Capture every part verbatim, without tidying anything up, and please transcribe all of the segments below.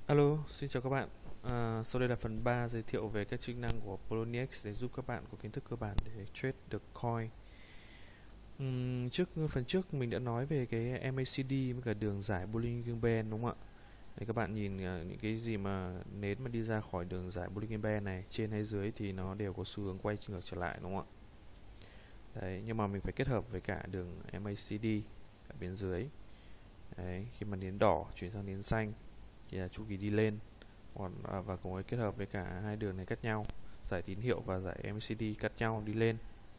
Alo, xin chào các bạn. À, sau đây là phần ba giới thiệu về các chức năng của Poloniex để giúp các bạn có kiến thức cơ bản để trade được coin. Ừm, trước phần trước mình đã nói về cái em a xê đê với cả đường giải Bollinger Band đúng không ạ? Đây các bạn nhìn à, những cái gì mà nến mà đi ra khỏi đường giải Bollinger Band này trên hay dưới thì nó đều có xu hướng quay ngược trở lại đúng không ạ? Đấy, nhưng mà mình phải kết hợp với cả đường em a xê đê ở bên dưới. Đấy, khi mà nến đỏ chuyển sang nến xanh thì là chu kỳ đi lên. Còn à, và cùng với kết hợp với cả hai đường này cắt nhau, giải tín hiệu và giải em a xê đê cắt nhau đi lên.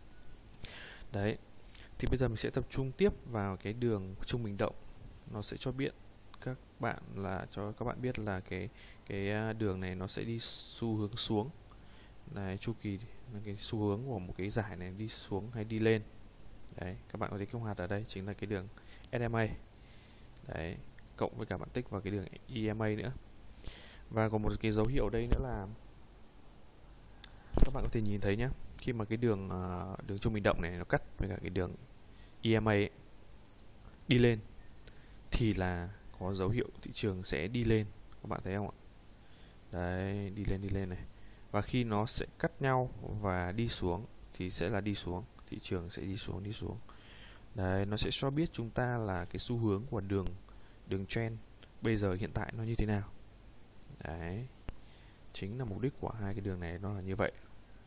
Đấy, thì bây giờ mình sẽ tập trung tiếp vào cái đường trung bình động. Nó sẽ cho biết các bạn là cho các bạn biết là cái cái à, đường này nó sẽ đi xu hướng xuống. Này, chu kỳ là cái xu hướng của một cái giải này đi xuống hay đi lên. Đấy, các bạn có thấy cái hạt ở đây chính là cái đường ét em a. Đấy, cộng với cả bạn tích vào cái đường i em a nữa. Và còn một cái dấu hiệu đây nữa là các bạn có thể nhìn thấy nhé, khi mà cái đường uh, đường trung bình động này nó cắt với cả cái đường i em a ấy, đi lên thì là có dấu hiệu thị trường sẽ đi lên, các bạn thấy không ạ? Đấy, đi lên đi lên này. Và khi nó sẽ cắt nhau và đi xuống thì sẽ là đi xuống, thị trường sẽ đi xuống đi xuống. Đấy, nó sẽ cho biết chúng ta là cái xu hướng của đường đường trend bây giờ hiện tại nó như thế nào. Đấy, chính là mục đích của hai cái đường này nó là như vậy.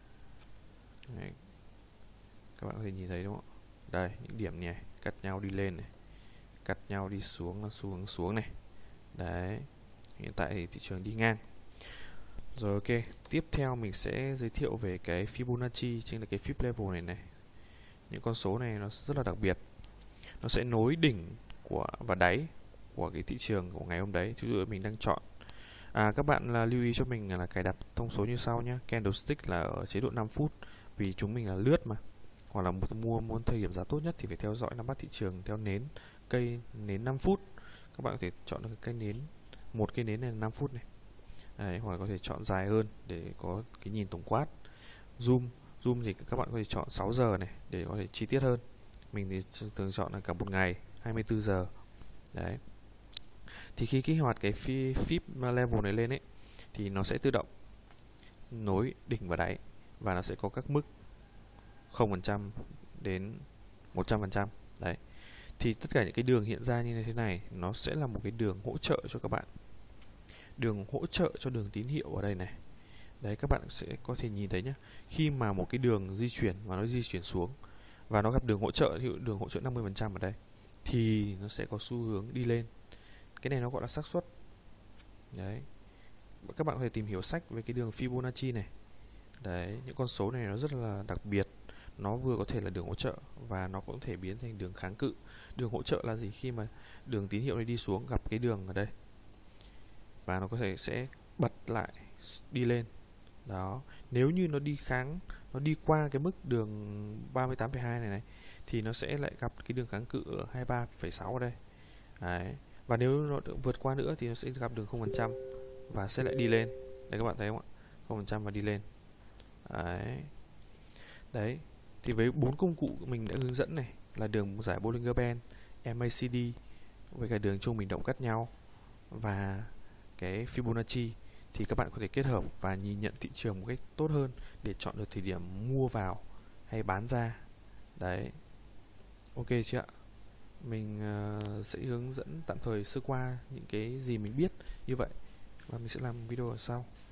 Đấy, các bạn có thể nhìn thấy đúng không ạ? Đây, những điểm này cắt nhau đi lên này, cắt nhau đi xuống là xu hướng xuống này. Đấy, hiện tại thì thị trường đi ngang. Rồi, ok, tiếp theo mình sẽ giới thiệu về cái Fibonacci, chính là cái Fib level này này. Những con số này nó rất là đặc biệt, nó sẽ nối đỉnh của và đáy của cái thị trường của ngày hôm đấy. Ví dụ mình đang chọn À, các bạn là lưu ý cho mình là cài đặt thông số như sau nhé. Candlestick là ở chế độ năm phút, vì chúng mình là lướt mà. Hoặc là mua muốn thời điểm giá tốt nhất thì phải theo dõi nắm bắt thị trường theo nến cây nến năm phút. Các bạn có thể chọn được cây nến, một cây nến này là năm phút này. Đấy, hoặc là có thể chọn dài hơn để có cái nhìn tổng quát. Zoom, zoom thì các bạn có thể chọn sáu giờ này để có thể chi tiết hơn. Mình thì thường chọn là cả một ngày, hai mươi tư giờ. Đấy. Thì khi kích hoạt cái Fib level này lên ấy thì nó sẽ tự động nối đỉnh và đáy, và nó sẽ có các mức không phần trăm đến một trăm phần trăm. Đấy. Thì tất cả những cái đường hiện ra như thế này nó sẽ là một cái đường hỗ trợ cho các bạn. Đường hỗ trợ cho đường tín hiệu ở đây này. Đấy, các bạn sẽ có thể nhìn thấy nhé. Khi mà một cái đường di chuyển và nó di chuyển xuống và nó gặp đường hỗ trợ, ví dụ đường hỗ trợ năm mươi phần trăm ở đây, thì nó sẽ có xu hướng đi lên. Cái này nó gọi là xác suất. Đấy, các bạn có thể tìm hiểu sách về cái đường Fibonacci này. Đấy, những con số này nó rất là đặc biệt. Nó vừa có thể là đường hỗ trợ và nó cũng có thể biến thành đường kháng cự. Đường hỗ trợ là gì? Khi mà đường tín hiệu này đi xuống gặp cái đường ở đây và nó có thể sẽ bật lại đi lên. Đó, nếu như nó đi kháng, nó đi qua cái mức đường ba mươi tám phẩy hai này này thì nó sẽ lại gặp cái đường kháng cự ở hai mươi ba phẩy sáu ở đây. Đấy. Và nếu nó vượt qua nữa thì nó sẽ gặp đường không phần trăm và sẽ lại đi lên. Đấy, các bạn thấy không ạ? không phần trăm và đi lên. Đấy. Đấy. Thì với bốn công cụ mình đã hướng dẫn này là đường giải Bollinger Band, em a xê đê với cả đường trung bình động cắt nhau và cái Fibonacci, thì các bạn có thể kết hợp và nhìn nhận thị trường một cách tốt hơn để chọn được thời điểm mua vào hay bán ra. Đấy. Ok chưa ạ? Mình uh, sẽ hướng dẫn tạm thời sơ qua những cái gì mình biết như vậy, và mình sẽ làm video ở sau.